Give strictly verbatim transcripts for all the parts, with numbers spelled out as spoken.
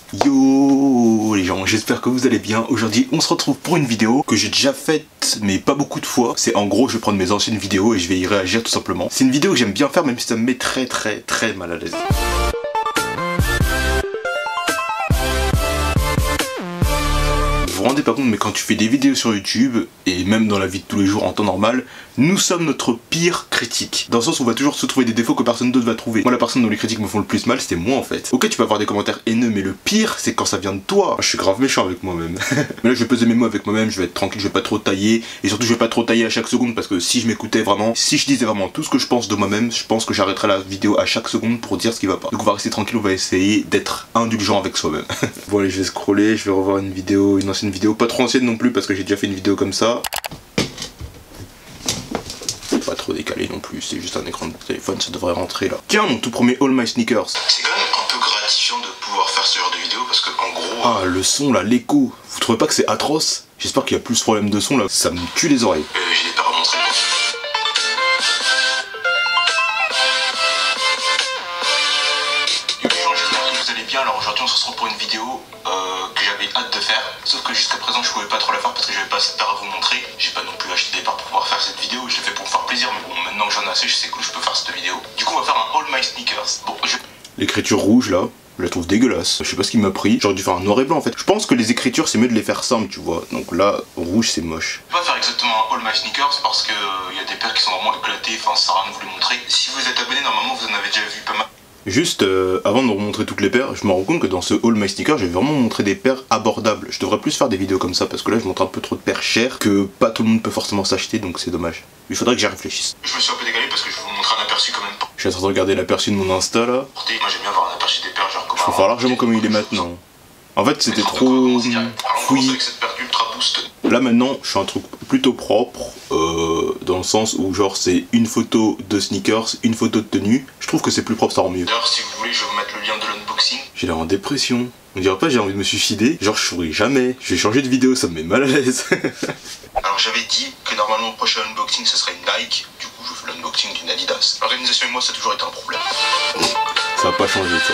Yo les gens, j'espère que vous allez bien. Aujourd'hui on se retrouve pour une vidéo que j'ai déjà faite mais pas beaucoup de fois. C'est en gros je vais prendre mes anciennes vidéos et je vais y réagir tout simplement. C'est une vidéo que j'aime bien faire même si ça me met très très très mal à l'aise. Vous vous rendez pas compte, mais quand tu fais des vidéos sur YouTube et même dans la vie de tous les jours en temps normal, nous sommes notre pire critique. Dans le sens où on va toujours se trouver des défauts que personne d'autre va trouver. Moi, la personne dont les critiques me font le plus mal, c'était moi en fait. Ok, tu peux avoir des commentaires haineux, mais le pire, c'est quand ça vient de toi. Je suis grave méchant avec moi-même. Mais là, je vais peser mes mots avec moi-même, je vais être tranquille, je vais pas trop tailler. Et surtout, je vais pas trop tailler à chaque seconde parce que si je m'écoutais vraiment, si je disais vraiment tout ce que je pense de moi-même, je pense que j'arrêterais la vidéo à chaque seconde pour dire ce qui va pas. Donc on va rester tranquille, on va essayer d'être indulgent avec soi-même. Bon allez, je vais scroller, je vais revoir une vidéo, une ancienne vidéo, pas trop ancienne non plus parce que j'ai déjà fait une vidéo comme ça. Pas trop décalé non plus, c'est juste un écran de téléphone, ça devrait rentrer là. Tiens, mon tout premier All My Sneakers. C'est quand même un peu gratifiant de pouvoir faire ce genre de vidéo parce que en gros... Ah, le son là, l'écho. Vous trouvez pas que c'est atroce? J'espère qu'il y a plus de problème de son là, ça me tue les oreilles. Euh, j'ai des paires à montrer. Yo les gens, j'espère que vous allez bien. Alors aujourd'hui on se retrouve pour une vidéo euh, que j'avais hâte de faire. Sauf que jusqu'à présent je pouvais pas trop la faire parce que j'avais pas assez de paires à vous montrer. J'ai pas non plus acheté des paires pour pouvoir faire cette vidéo. Je l'ai fait pour me faire plaisir, mais bon, maintenant que j'en ai assez, je sais que je peux faire cette vidéo. Du coup on va faire un All My Sneakers. Bon, je... L'écriture rouge là, je la trouve dégueulasse. Je sais pas ce qui m'a pris. J'aurais dû faire un noir et blanc en fait. Je pense que les écritures c'est mieux de les faire simples, tu vois. Donc là, rouge c'est moche. Je vais pas faire exactement un All My Sneakers parce que il euh, y a des paires qui sont vraiment éclatées. Enfin, ça sert à rien de vous les montrer. Si vous êtes abonné, normalement vous en avez déjà vu pas mal. Juste euh, avant de vous montrer toutes les paires, je me rends compte que dans ce All My Sneakers, j'ai vraiment montré des paires abordables. Je devrais plus faire des vidéos comme ça parce que là je montre un peu trop de paires chères que pas tout le monde peut forcément s'acheter, donc c'est dommage. Il faudrait que j'y réfléchisse. Je me suis un peu décalé parce que je vais vous montrer un aperçu quand même. Je suis en train de regarder l'aperçu de mon Insta là. Moi j'aime bien avoir un aperçu des paires genre comme Je préfère largement comme il est maintenant. En fait c'était trop fouillis. Là maintenant je suis un truc plutôt propre, euh, dans le sens où genre c'est une photo de sneakers, une photo de tenue. Je trouve que c'est plus propre, ça rend mieux. D'ailleurs si vous voulez je vais vous mettre le lien de l'unboxing. J'ai l'air en dépression. On dirait pas j'ai envie de me suicider. Genre je souris jamais. Je vais changer de vidéo, ça me met mal à l'aise. Alors j'avais dit que normalement le prochain unboxing ce serait une Nike. Du coup je fais l'unboxing d'une Adidas. L'organisation et moi ça a toujours été un problème. Ça va pas changer ça.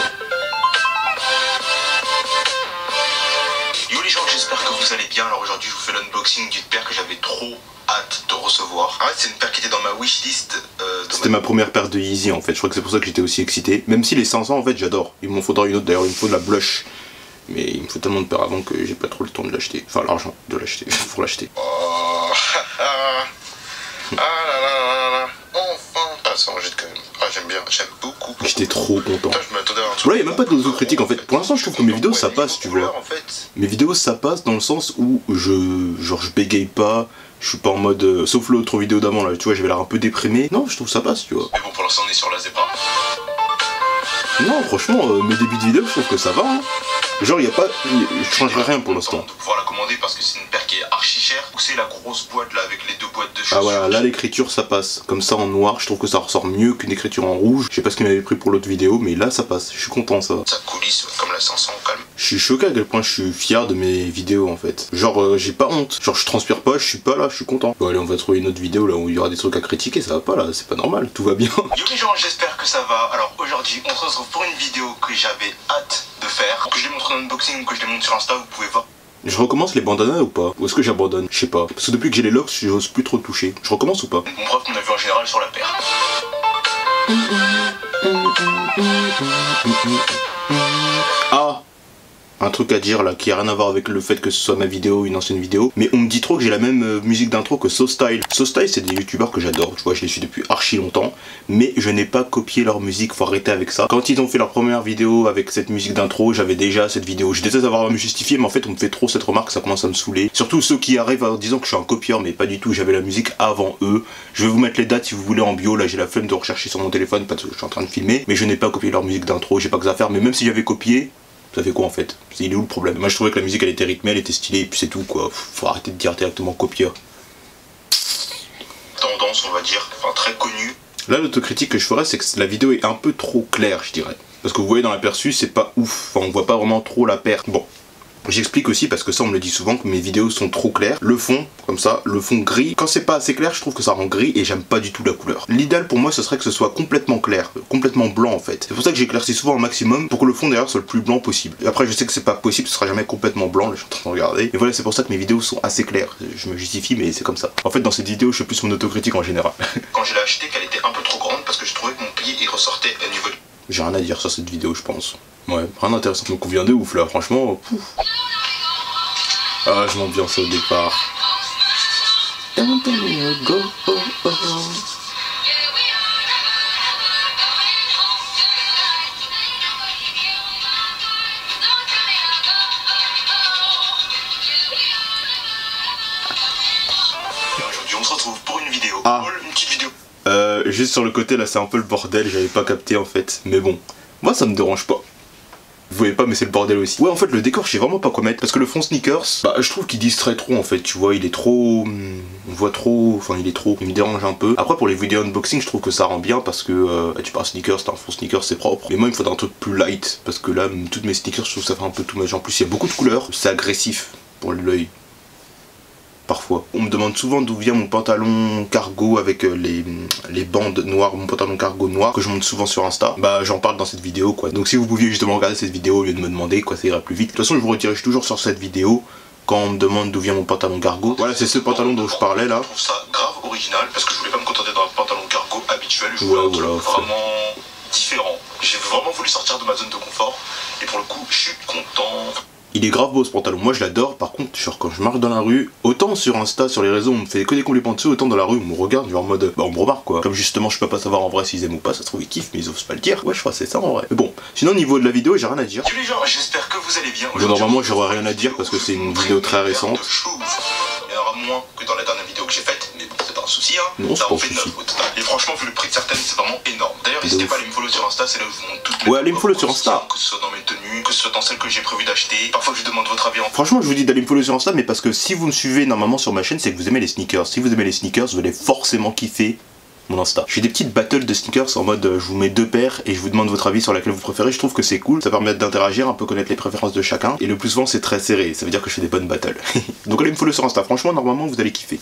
Yo les gens, j'espère que vous allez bien. Alors aujourd'hui je vous fais l'unboxing d'une paire que j'avais trop hâte de recevoir. En fait c'est une paire qui était dans ma wishlist. Euh, C'était ma... ma première paire de Yeezy en fait. Je crois que c'est pour ça que j'étais aussi excité. Même si les cinq cents en fait j'adore. Il m'en faudra une autre d'ailleurs, il me faut de la blush. Mais il me faut tellement de paires avant que j'ai pas trop le temps de l'acheter. Enfin l'argent de l'acheter pour l'acheter. Oh ah là là là là. Enfin. Ah ça en jette quand même. Ah j'aime bien, j'aime beaucoup. J'étais trop content. Putain, je m'attendais à un truc. Là, il n'y a même pas d'autocritique en fait. Pour l'instant, je trouve que mes vidéos ça passe, tu vois. Mes vidéos ça passe dans le sens où je. Genre, je bégaye pas. Je suis pas en mode. Euh, sauf l'autre vidéo d'avant là, tu vois, j'avais l'air un peu déprimé. Non, je trouve ça passe, tu vois. Mais bon, pour l'instant, on est sur la Zebra. Non, franchement, euh, mes débuts de vidéo, je trouve que ça va. Hein. Genre, il y a pas. Je changerai rien pour l'instant. De pouvoir la commander parce que c'est une paire qui est archi chère. Ou c'est la grosse boîte là avec les deux boîtes de chaussures. Ah voilà, là l'écriture ça passe. Comme ça en noir, je trouve que ça ressort mieux qu'une écriture en rouge. Je sais pas ce qu'il m'avait pris pour l'autre vidéo, mais là ça passe. Je suis content ça. Ça coulisse comme la cinq cents au calme. Je suis choqué à quel point je suis fier de mes vidéos en fait. Genre euh, j'ai pas honte. Genre je transpire pas, je suis pas là, je suis content. Bon allez, on va trouver une autre vidéo là où il y aura des trucs à critiquer, ça va pas là, c'est pas normal, tout va bien. Yo les gens, j'espère que ça va. Alors aujourd'hui, on se retrouve pour une vidéo que j'avais hâte de faire. Que je les montre en unboxing ou que je les montre sur Insta, vous pouvez voir. Je recommence les bandanas ou pas? Ou est-ce que j'abandonne? Je sais pas. Parce que depuis que j'ai les locks, j'ose plus trop toucher. Je recommence ou pas? Bon bref, on a vu en général sur la paire. Ah! Un truc à dire là qui a rien à voir avec le fait que ce soit ma vidéo ou une ancienne vidéo, mais on me dit trop que j'ai la même euh, musique d'intro que So Style. So Style c'est des youtubeurs que j'adore, tu vois, je les suis depuis archi longtemps, mais je n'ai pas copié leur musique, faut arrêter avec ça. Quand ils ont fait leur première vidéo avec cette musique d'intro, j'avais déjà cette vidéo. Je déteste avoir à me justifier, mais en fait on me fait trop cette remarque, ça commence à me saouler. Surtout ceux qui arrivent en disant que je suis un copieur, mais pas du tout, j'avais la musique avant eux. Je vais vous mettre les dates si vous voulez en bio, là j'ai la flemme de rechercher sur mon téléphone parce que je suis en train de filmer, mais je n'ai pas copié leur musique d'intro, j'ai pas que ça à faire, mais même si j'avais copié, ça fait quoi en fait? Il est où le problème? Moi je trouvais que la musique elle était rythmée, elle était stylée et puis c'est tout quoi. Faut arrêter de dire directement copieur. Tendance on va dire, enfin très connue. Là l'autocritique que je ferais c'est que la vidéo est un peu trop claire je dirais. Parce que vous voyez dans l'aperçu c'est pas ouf, enfin on voit pas vraiment trop la paire. Bon, J'explique aussi parce que ça on me le dit souvent que mes vidéos sont trop claires. Le fond, comme ça, le fond gris. Quand c'est pas assez clair, je trouve que ça rend gris et j'aime pas du tout la couleur. L'idéal pour moi ce serait que ce soit complètement clair, complètement blanc en fait. C'est pour ça que j'éclaircis souvent au maximum pour que le fond derrière soit le plus blanc possible. Et après je sais que c'est pas possible, ce sera jamais complètement blanc, là je suis en train de regarder. Et voilà, c'est pour ça que mes vidéos sont assez claires. Je me justifie mais c'est comme ça. En fait dans cette vidéo je fais plus mon autocritique en général. Quand je l'ai acheté qu'elle était un peu trop grande parce que je trouvais que mon pied il ressortait au niveau du... J'ai rien à dire sur cette vidéo je pense. Ouais, rien d'intéressant, me convient de ouf là, franchement. Pouf. Ah, je m'ambiance au départ. Go, oh, oh. Aujourd'hui on se retrouve pour une vidéo, Ah. une petite vidéo. Euh, juste sur le côté là c'est un peu le bordel, j'avais pas capté en fait. Mais bon, moi ça me dérange pas. Vous voyez pas mais c'est le bordel aussi. Ouais en fait le décor je sais vraiment pas quoi mettre parce que le fond sneakers, bah je trouve qu'il distrait trop en fait, tu vois, il est trop... On voit trop, enfin il est trop, il me dérange un peu. Après pour les vidéos unboxing je trouve que ça rend bien parce que euh, tu parles sneakers, t'as un fond sneakers c'est propre. Mais moi il me faudrait un truc plus light parce que là toutes mes sneakers je trouve que ça fait un peu tout match. En plus il y a beaucoup de couleurs, c'est agressif pour l'œil. Parfois. On me demande souvent d'où vient mon pantalon cargo avec les, les bandes noires, mon pantalon cargo noir que je monte souvent sur Insta. Bah j'en parle dans cette vidéo quoi. Donc si vous pouviez justement regarder cette vidéo au lieu de me demander quoi, ça ira plus vite. De toute façon je vous redirige toujours sur cette vidéo quand on me demande d'où vient mon pantalon cargo. Voilà c'est ce pantalon dont je parlais là. Je trouve ça grave original parce que je voulais pas me contenter d'un pantalon cargo habituel. Je Ouais, voulais un voilà, truc vraiment différent. J'ai vraiment voulu sortir de ma zone de confort et pour le coup je suis content. Il est grave beau ce pantalon, moi je l'adore. Par contre genre quand je marche dans la rue, autant sur Insta, sur les réseaux on me fait que des compliments dessus, autant dans la rue on me regarde genre en mode bah on me remarque quoi. Comme justement je peux pas savoir en vrai s'ils aiment ou pas, ça se trouve ils kiffent mais ils osent pas le dire. Ouais je crois que c'est ça en vrai. Mais bon, sinon au niveau de la vidéo j'ai rien à dire. Salut les gens, j'espère que vous allez bien. Bon, normalement j'aurais rien à dire parce que c'est une vidéo très récente. Il y en aura moins que dans la dernière vidéo que j'ai faite, mais bon c'est pas un souci hein. Non c'est ça pas en un fait de souci. notre faute. Et franchement vu le prix de certaines c'est vraiment énorme. D'ailleurs n'hésitez pas à aller me follow sur Insta, c'est là où je vous montre toutes mes Ouais allez me follow sur Insta. Que ce soit dans mes tenues, que ce soit dans celles que j'ai prévu d'acheter. Parfois je demande votre avis en... Franchement je vous dis d'aller me follow sur Insta mais parce que si vous me suivez normalement sur ma chaîne c'est que vous aimez les sneakers. Si vous aimez les sneakers vous allez forcément kiffer mon Insta. Je fais des petites battles de sneakers en mode euh, je vous mets deux paires et je vous demande votre avis sur laquelle vous préférez. Je trouve que c'est cool, ça permet d'interagir, un peu connaître les préférences de chacun et le plus souvent c'est très serré, ça veut dire que je fais des bonnes battles. Donc allez me follow sur Insta, franchement normalement vous allez kiffer.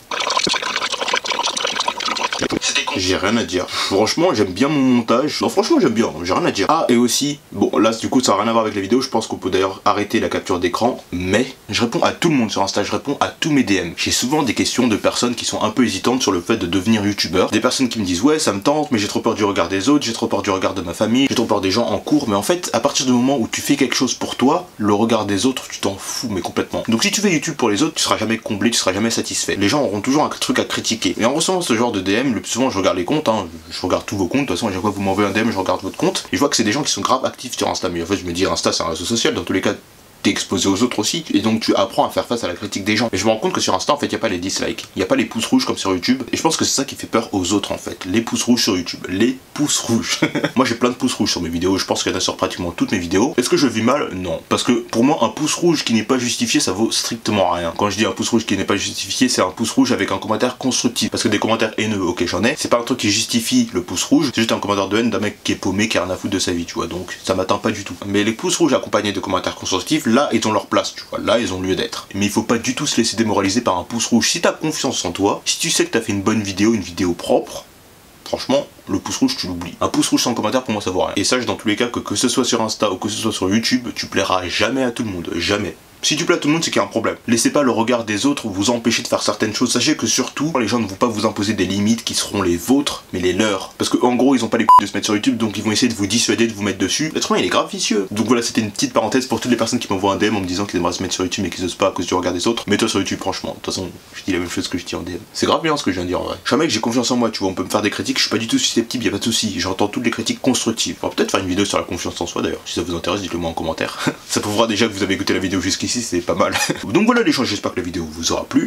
J'ai rien à dire. Franchement, j'aime bien mon montage. Non, franchement, j'aime bien. J'ai rien à dire. Ah, et aussi, bon, là, du coup, ça n'a rien à voir avec la vidéo. Je pense qu'on peut d'ailleurs arrêter la capture d'écran. Mais je réponds à tout le monde sur Insta. Je réponds à tous mes D M. J'ai souvent des questions de personnes qui sont un peu hésitantes sur le fait de devenir youtubeur. Des personnes qui me disent, ouais, ça me tente, mais j'ai trop peur du regard des autres. J'ai trop peur du regard de ma famille. J'ai trop peur des gens en cours. Mais en fait, à partir du moment où tu fais quelque chose pour toi, le regard des autres, tu t'en fous, mais complètement. Donc, si tu fais YouTube pour les autres, tu seras jamais comblé, tu seras jamais satisfait. Les gens auront toujours un truc à critiquer. Et en recevant ce genre de D M, le plus souvent, je regarde les comptes, hein. Je regarde tous vos comptes, de toute façon à chaque fois que vous m'envoyez un D M je regarde votre compte et je vois que c'est des gens qui sont grave actifs sur Insta, mais en fait je me dis Insta c'est un réseau social, dans tous les cas t'es exposé aux autres aussi et donc tu apprends à faire face à la critique des gens. Et je me rends compte que sur Insta en fait y a pas les dislikes, y a pas les pouces rouges comme sur YouTube et je pense que c'est ça qui fait peur aux autres en fait, les pouces rouges sur YouTube, les pouces rouges. Moi j'ai plein de pouces rouges sur mes vidéos, je pense qu'il y en a sur pratiquement toutes mes vidéos. Est-ce que je vis mal? Non, parce que pour moi un pouce rouge qui n'est pas justifié ça vaut strictement rien. Quand je dis un pouce rouge qui n'est pas justifié c'est un pouce rouge avec un commentaire constructif, parce que des commentaires haineux, ok j'en ai, c'est pas un truc qui justifie le pouce rouge, c'est juste un commentaire de haine d'un mec qui est paumé, qui a rien à foutre de sa vie, tu vois, donc ça m'atteint pas du tout. Mais les pouces rouges accompagnés de commentaires constructifs, là ils ont leur place. Tu vois, là ils ont lieu d'être. Mais il faut pas du tout se laisser démoraliser par un pouce rouge. Si t'as confiance en toi, si tu sais que t'as fait une bonne vidéo, une vidéo propre, franchement, le pouce rouge tu l'oublies. Un pouce rouge sans commentaire pour moi ça vaut rien. Et sache dans tous les cas que que ce soit sur Insta ou que ce soit sur YouTube, tu plairas jamais à tout le monde. Jamais. Si tu plais à tout le monde, c'est qu'il y a un problème. Laissez pas le regard des autres vous empêcher de faire certaines choses. Sachez que surtout, les gens ne vont pas vous imposer des limites qui seront les vôtres, mais les leurs. Parce que en gros, ils ont pas les couilles de se mettre sur YouTube, donc ils vont essayer de vous dissuader, de vous mettre dessus. L'être humain, il est grave vicieux. Donc voilà, c'était une petite parenthèse pour toutes les personnes qui m'envoient un D M en me disant qu'ils aimeraient se mettre sur YouTube mais qu'ils osent pas à cause du regard des autres. Mets-toi sur YouTube, franchement. De toute façon, je dis la même chose que je dis en D M. C'est grave bien ce que je viens de dire en vrai. Je suis un mec, j'ai confiance en moi, tu vois, on peut me faire des critiques, je suis pas du tout susceptible, y a pas de souci. J'entends toutes les critiques constructives. On va peut-être faire une vidéo sur la confiance en soi d'ailleurs. Si ça vous intéresse, dites-le moi en commentaire. Ça prouvera déjà que vous avez écouté la vidéo jusqu'ici, c'est pas mal. Donc voilà les gens, j'espère que la vidéo vous aura plu.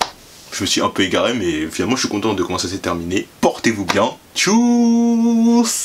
Je me suis un peu égaré mais finalement je suis content de comment ça s'est terminé. Portez-vous bien. Tchuss.